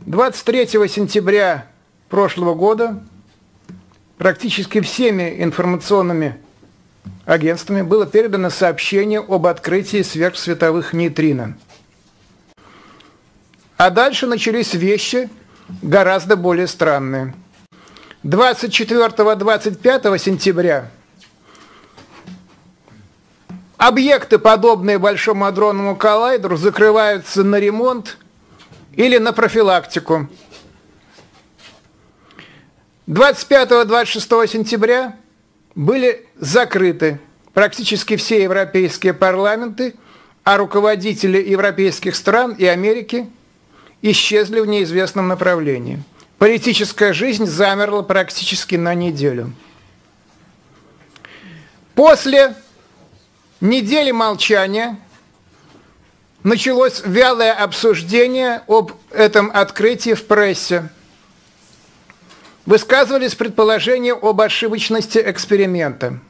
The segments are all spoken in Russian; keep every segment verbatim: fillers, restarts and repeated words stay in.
двадцать третьего сентября прошлого года практически всеми информационными агентствами было передано сообщение об открытии сверхсветовых нейтрино. А дальше начались вещи гораздо более странные. двадцать четвёртого — двадцать пятого сентября объекты, подобные Большому адронному коллайдеру, закрываются на ремонт или на профилактику. двадцать пятого — двадцать шестого сентября были закрыты практически все европейские парламенты, а руководители европейских стран и Америки исчезли в неизвестном направлении. Политическая жизнь замерла практически на неделю. После недели молчания началось вялое обсуждение об этом открытии в прессе. Высказывались предположения об ошибочности эксперимента.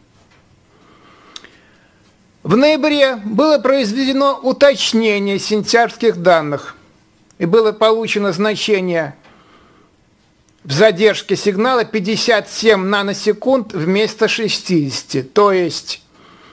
В ноябре было произведено уточнение сентябрьских данных, и было получено значение в задержке сигнала пятьдесят семь наносекунд вместо шестидесяти. То есть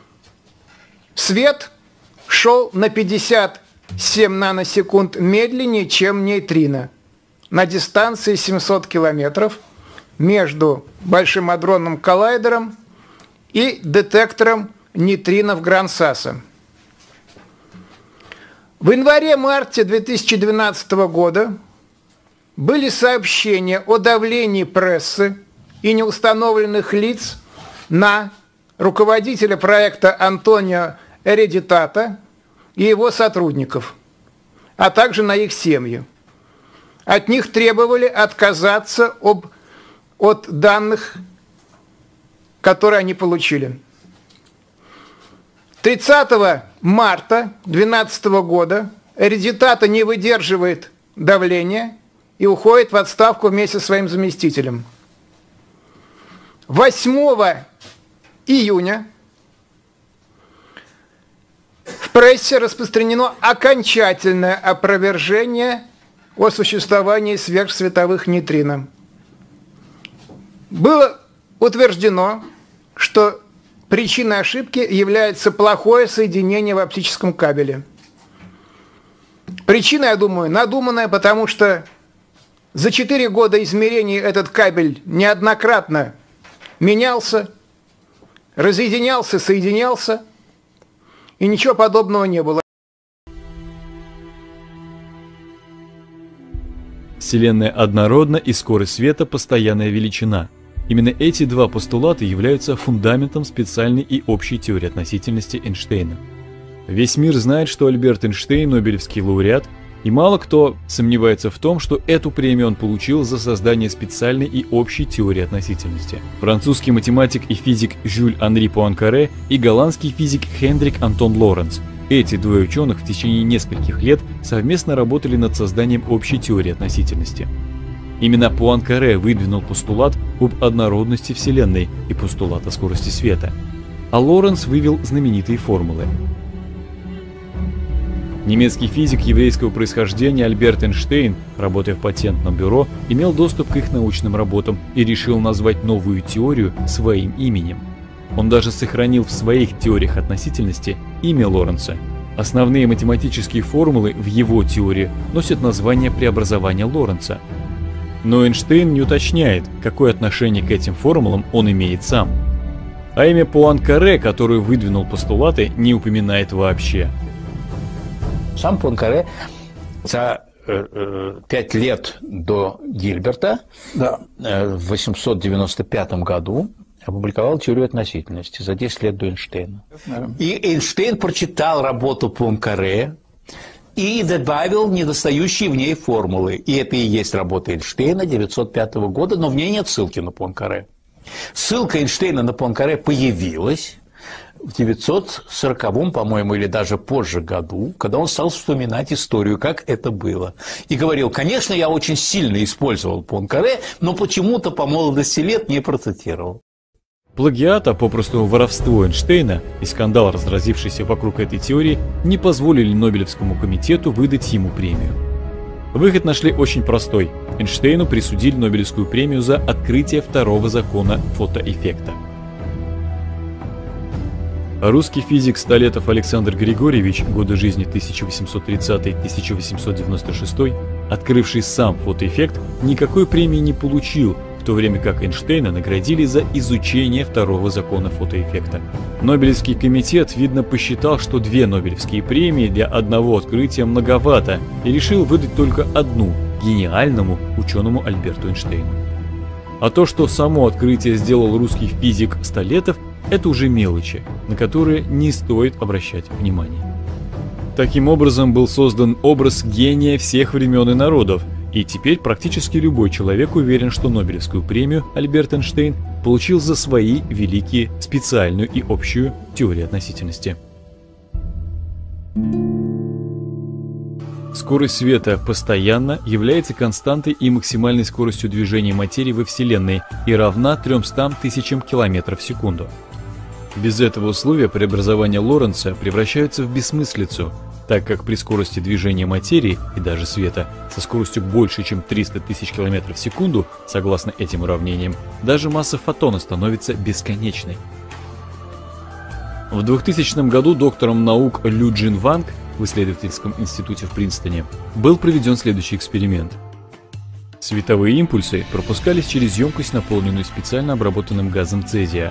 свет шел на пятьдесят семь наносекунд медленнее, чем нейтрино, на дистанции семьсот километров между Большим адронным коллайдером и детектором нейтринов Гран-Сасса. В январе-марте две тысячи двенадцатого года были сообщения о давлении прессы и неустановленных лиц на руководителя проекта Антонио Эредитата и его сотрудников, а также на их семьи. От них требовали отказаться об, от данных, которые они получили. тридцатого марта две тысячи двенадцатого года Эредитата не выдерживает давления и уходит в отставку вместе со своим заместителем. восьмого июня в прессе распространено окончательное опровержение о существовании сверхсветовых нейтрино. Было утверждено, что причиной ошибки является плохое соединение в оптическом кабеле. Причина, я думаю, надуманная, потому что за четыре года измерений этот кабель неоднократно менялся, разъединялся, соединялся, и ничего подобного не было. Вселенная однородна и скорость света – постоянная величина. Именно эти два постулата являются фундаментом специальной и общей теории относительности Эйнштейна. Весь мир знает, что Альберт Эйнштейн – Нобелевский лауреат, и мало кто сомневается в том, что эту премию он получил за создание специальной и общей теории относительности. Французский математик и физик Жюль Анри Пуанкаре и голландский физик Хендрик Антон Лоренц. Эти двое ученых в течение нескольких лет совместно работали над созданием общей теории относительности. Именно Пуанкаре выдвинул постулат об однородности Вселенной и постулат о скорости света, а Лоренц вывел знаменитые формулы. Немецкий физик еврейского происхождения Альберт Эйнштейн, работая в патентном бюро, имел доступ к их научным работам и решил назвать новую теорию своим именем. Он даже сохранил в своих теориях относительности имя Лоренца. Основные математические формулы в его теории носят название преобразования Лоренца. Но Эйнштейн не уточняет, какое отношение к этим формулам он имеет сам. А имя Пуанкаре, который выдвинул постулаты, не упоминает вообще. Сам Пуанкаре за пять э, лет до Гильберта, да. э, в восемьсот девяносто пятом году опубликовал теорию относительности за десять лет до Эйнштейна. Да. И Эйнштейн прочитал работу Пуанкаре и добавил недостающие в ней формулы. И это и есть работа Эйнштейна девятьсот пятого года, но в ней нет ссылки на Пуанкаре. Ссылка Эйнштейна на Пуанкаре появилась в девятьсот сороковом, по-моему, или даже позже году, когда он стал вспоминать историю, как это было. И говорил: конечно, я очень сильно использовал Пуанкаре, но почему-то по молодости лет не процитировал. Плагиат, а попросту воровство Эйнштейна и скандал, разразившийся вокруг этой теории, не позволили Нобелевскому комитету выдать ему премию. Выход нашли очень простой. Эйнштейну присудили Нобелевскую премию за открытие второго закона фотоэффекта. Русский физик Столетов Александр Григорьевич, годы жизни тысяча восемьсот тридцатый — тысяча восемьсот девяносто шестой, открывший сам фотоэффект, никакой премии не получил, в то время как Эйнштейна наградили за изучение второго закона фотоэффекта. Нобелевский комитет, видно, посчитал, что две Нобелевские премии для одного открытия многовато, и решил выдать только одну гениальному ученому Альберту Эйнштейну. А то, что само открытие сделал русский физик Столетов, это уже мелочи, на которые не стоит обращать внимание. Таким образом был создан образ гения всех времен и народов, и теперь практически любой человек уверен, что Нобелевскую премию Альберт Эйнштейн получил за свои великие специальную и общую теорию относительности. Скорость света постоянно является константой и максимальной скоростью движения материи во Вселенной и равна трёмстам тысячам километров в секунду. Без этого условия преобразования Лоренца превращаются в бессмыслицу, так как при скорости движения материи и даже света со скоростью больше, чем триста тысяч километров в секунду, согласно этим уравнениям, даже масса фотона становится бесконечной. В двухтысячном году доктором наук Лю Джин Ванг в исследовательском институте в Принстоне был проведен следующий эксперимент. Световые импульсы пропускались через емкость, наполненную специально обработанным газом цезия.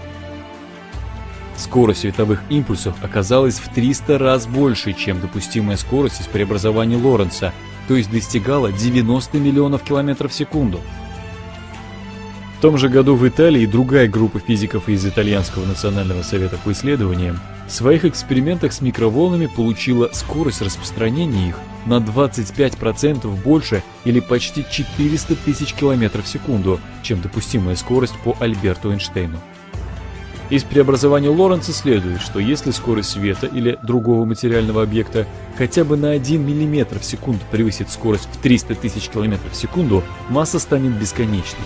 Скорость световых импульсов оказалась в триста раз больше, чем допустимая скорость из преобразования Лоренца, то есть достигала девяноста миллионов километров в секунду. В том же году в Италии другая группа физиков из Итальянского национального совета по исследованиям в своих экспериментах с микроволнами получила скорость распространения их на двадцать пять процентов больше или почти четыреста тысяч километров в секунду, чем допустимая скорость по Альберту Эйнштейну. Из преобразования Лоренца следует, что если скорость света или другого материального объекта хотя бы на один миллиметр в секунду превысит скорость в триста тысяч километров в секунду, масса станет бесконечной.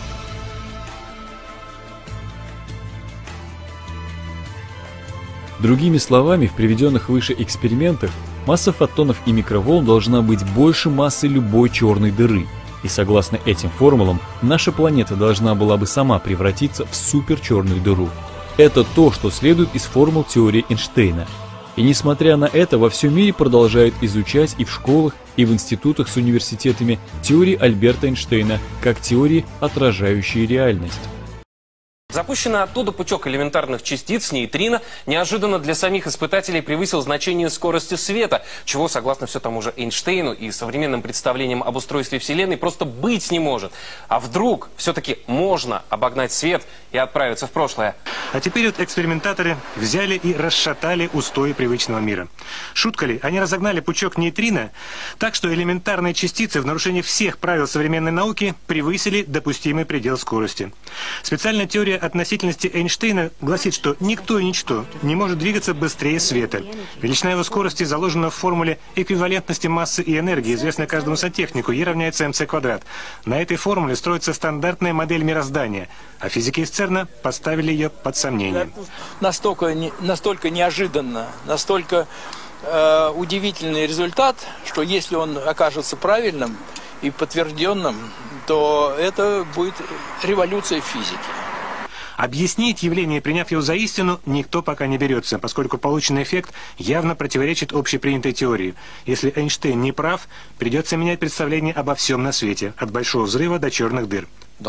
Другими словами, в приведенных выше экспериментах масса фотонов и микроволн должна быть больше массы любой черной дыры. И согласно этим формулам, наша планета должна была бы сама превратиться в суперчерную дыру. Это то, что следует из формул теории Эйнштейна. И несмотря на это, во всем мире продолжают изучать и в школах, и в институтах с университетами теории Альберта Эйнштейна как теории, отражающие реальность. Запущенный оттуда пучок элементарных частиц, нейтрино, неожиданно для самих испытателей превысил значение скорости света, чего, согласно все тому же Эйнштейну и современным представлениям об устройстве Вселенной, просто быть не может. А вдруг все-таки можно обогнать свет и отправиться в прошлое? А теперь вот экспериментаторы взяли и расшатали устои привычного мира. Шутка ли? Они разогнали пучок нейтрино так, что элементарные частицы в нарушении всех правил современной науки превысили допустимый предел скорости. Специальная теория относительности Эйнштейна гласит, что никто и ничто не может двигаться быстрее света. Величина его скорости заложена в формуле эквивалентности массы и энергии, известной каждому сантехнику, E равняется эм цэ квадрат. На этой формуле строится стандартная модель мироздания, а физики из ЦЕРНа поставили ее под сомнение. Настолько, настолько неожиданно, настолько э, удивительный результат, что если он окажется правильным и подтвержденным, то это будет революция в физике. Объяснить явление, приняв его за истину, никто пока не берется, поскольку полученный эффект явно противоречит общепринятой теории. Если Эйнштейн не прав, придется менять представление обо всем на свете, от Большого взрыва до черных дыр.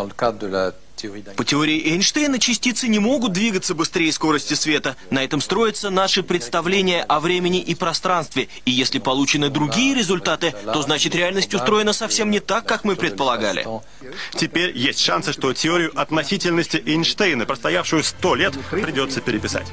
По теории Эйнштейна частицы не могут двигаться быстрее скорости света. На этом строятся наши представления о времени и пространстве. И если получены другие результаты, то значит реальность устроена совсем не так, как мы предполагали. Теперь есть шансы, что теорию относительности Эйнштейна, простоявшую сто лет, придется переписать.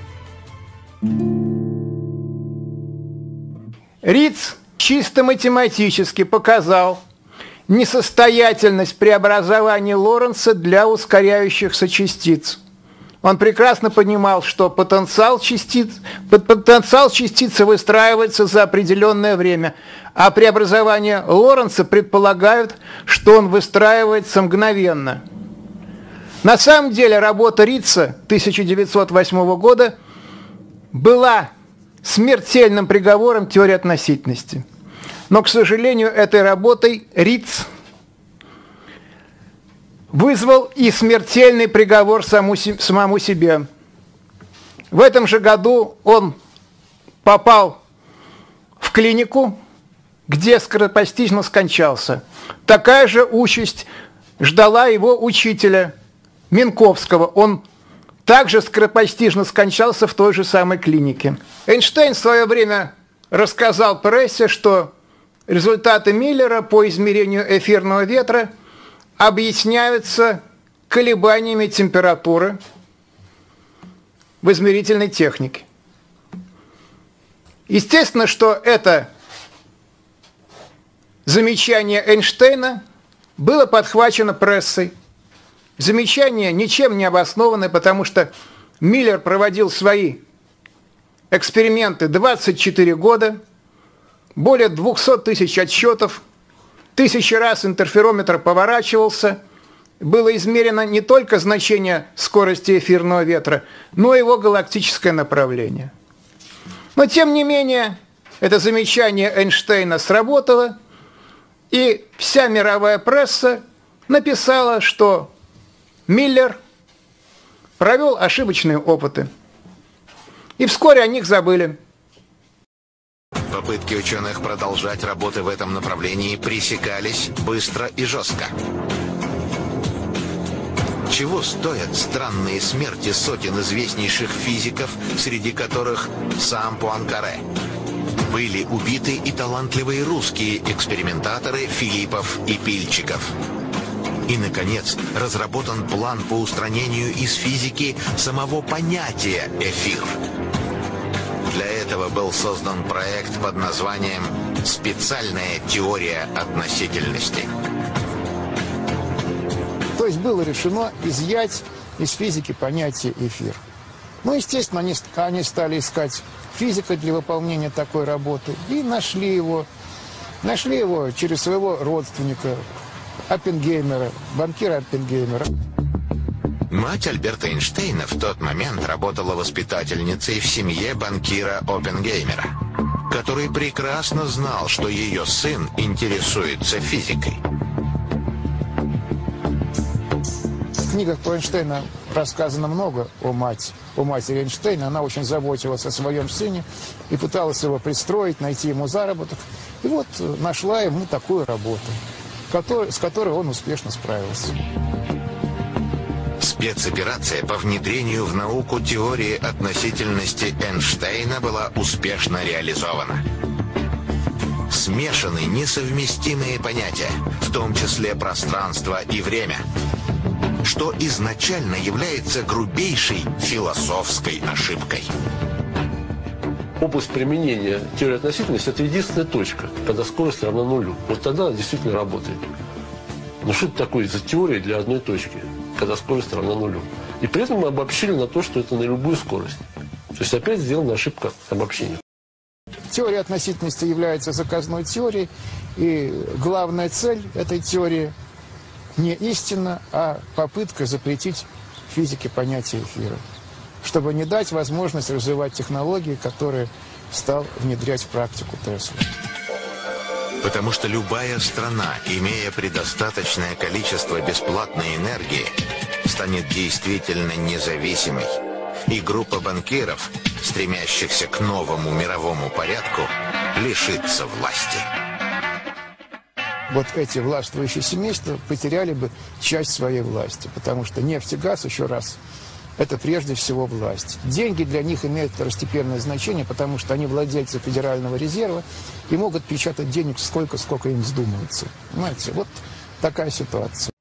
Риц чисто математически показал несостоятельность преобразования Лоренца для ускоряющихся частиц. Он прекрасно понимал, что потенциал частиц, потенциал частицы выстраивается за определенное время, а преобразование Лоренца предполагают, что он выстраивается мгновенно. На самом деле работа Рица тысяча девятьсот восьмого года была смертельным приговором теории относительности. Но, к сожалению, этой работой Риц вызвал и смертельный приговор саму, самому себе. В этом же году он попал в клинику, где скоропостижно скончался. Такая же участь ждала его учителя Минковского. Он также скоропостижно скончался в той же самой клинике. Эйнштейн в свое время рассказал прессе, что результаты Миллера по измерению эфирного ветра объясняются колебаниями температуры в измерительной технике. Естественно, что это замечание Эйнштейна было подхвачено прессой. Замечание ничем не обоснованное, потому что Миллер проводил свои эксперименты двадцать четыре года, более двухсот тысяч отсчетов, тысячи раз интерферометр поворачивался, было измерено не только значение скорости эфирного ветра, но и его галактическое направление. Но тем не менее, это замечание Эйнштейна сработало, и вся мировая пресса написала, что Миллер провел ошибочные опыты. И вскоре о них забыли. Попытки ученых продолжать работы в этом направлении пресекались быстро и жестко. Чего стоят странные смерти сотен известнейших физиков, среди которых сам Пуанкаре? Были убиты и талантливые русские экспериментаторы Филиппов и Пильчиков. И, наконец, разработан план по устранению из физики самого понятия «эфир». Для этого был создан проект под названием «Специальная теория относительности». То есть было решено изъять из физики понятие «эфир». Ну, естественно, они, они стали искать физика для выполнения такой работы и нашли его. Нашли его через своего родственника, Оппенгеймера, банкира Оппенгеймера. Мать Альберта Эйнштейна в тот момент работала воспитательницей в семье банкира Оппенгеймера, который прекрасно знал, что ее сын интересуется физикой. В книгах про Эйнштейна рассказано много о, мать, о матери Эйнштейна. Она очень заботилась о своем сыне и пыталась его пристроить, найти ему заработок. И вот нашла ему такую работу, который, с которой он успешно справился. Спецоперация по внедрению в науку теории относительности Эйнштейна была успешно реализована. Смешаны несовместимые понятия, в том числе пространство и время, что изначально является грубейшей философской ошибкой. Область применения теории относительности – это единственная точка, когда скорость равна нулю. Вот тогда она действительно работает. Но что это такое за теория для одной точки, когда скорость равна нулю? И при этом мы обобщили на то, что это на любую скорость. То есть опять сделана ошибка обобщения. Теория относительности является заказной теорией, и главная цель этой теории не истина, а попытка запретить физике понятие эфира, чтобы не дать возможность развивать технологии, которые стал внедрять в практику Тесла. Потому что любая страна, имея предостаточное количество бесплатной энергии, станет действительно независимой. И группа банкиров, стремящихся к новому мировому порядку, лишится власти. Вот эти властвующие семейства потеряли бы часть своей власти, потому что нефть и газ, еще раз, это прежде всего власть. Деньги для них имеют второстепенное значение, потому что они владельцы Федерального резерва и могут печатать денег сколько, сколько им вздумается. Понимаете, вот такая ситуация.